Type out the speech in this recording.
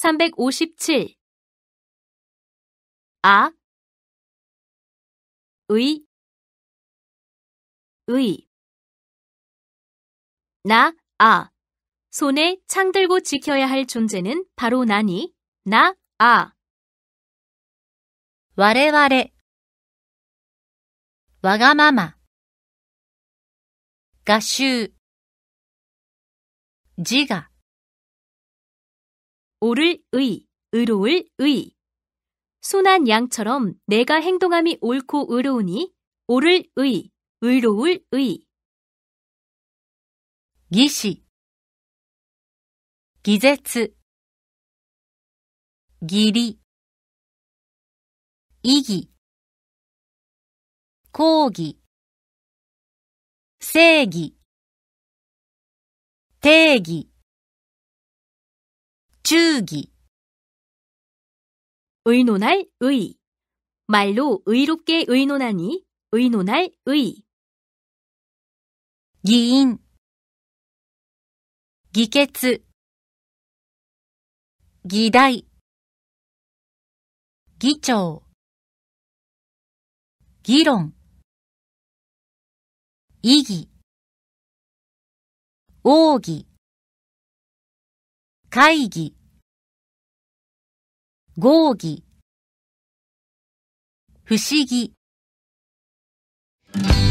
357. 아, 의, 나, 아. 손에 창 들고 지켜야 할 존재는 바로 나니, 나, 아. 我々わがまま画集自我 옳을 의, 의로울 의. 순한 양처럼 내가 행동함이 옳고 의로우니 옳을 의, 의로울 의. 義士義絶義理意義公義正義定義忠義 의논할 의. 말로 의롭게 의논하니 의논할 의. 議員議決議題議長議論異議奥義会議合議不思議